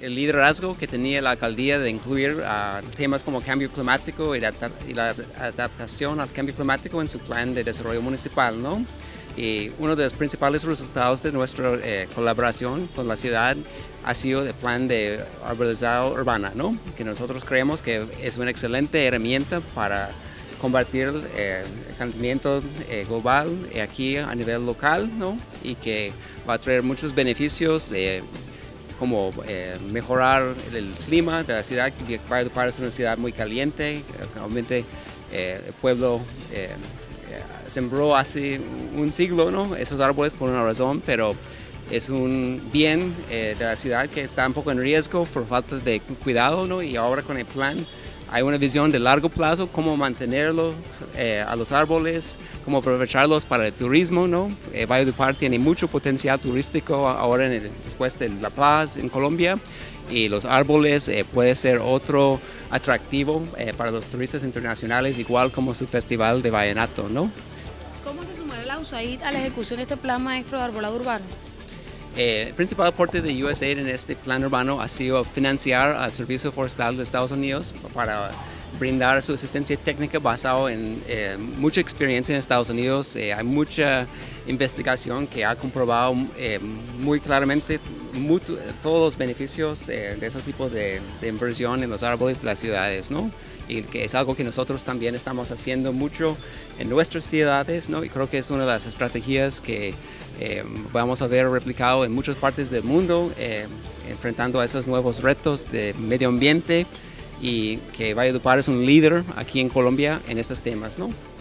el liderazgo que tenía la alcaldía de incluir temas como cambio climático y la adaptación al cambio climático en su plan de desarrollo municipal, ¿no? Y uno de los principales resultados de nuestra colaboración con la ciudad ha sido el plan de arbolizado urbana, ¿no? Que nosotros creemos que es una excelente herramienta para combatir el calentamiento global aquí a nivel local, ¿no? Y que va a traer muchos beneficios como mejorar el clima de la ciudad, que Valle de Upar es una ciudad muy caliente, obviamente el pueblo sembró hace un siglo, ¿no? Esos árboles por una razón, pero es un bien de la ciudad que está un poco en riesgo por falta de cuidado, ¿no? Y ahora con el plan hay una visión de largo plazo, cómo mantenerlos a los árboles, cómo aprovecharlos para el turismo, ¿no? Valle de Upar tiene mucho potencial turístico ahora después de La Paz en Colombia, y los árboles puede ser otro atractivo para los turistas internacionales, igual como su festival de vallenato, ¿no? ¿Cómo se sumará la USAID a la ejecución de este plan maestro de arbolado urbano? El principal aporte de USAID en este plan urbano ha sido financiar al Servicio Forestal de Estados Unidos para brindar su asistencia técnica basado en mucha experiencia en Estados Unidos. Hay mucha investigación que ha comprobado muy claramente todos los beneficios de ese tipo de inversión en los árboles de las ciudades, ¿no? Y que es algo que nosotros también estamos haciendo mucho en nuestras ciudades, ¿no? Y creo que es una de las estrategias que vamos a ver replicado en muchas partes del mundo, enfrentando a estos nuevos retos de medio ambiente, y que Valle de Upar es un líder aquí en Colombia en estos temas, ¿no?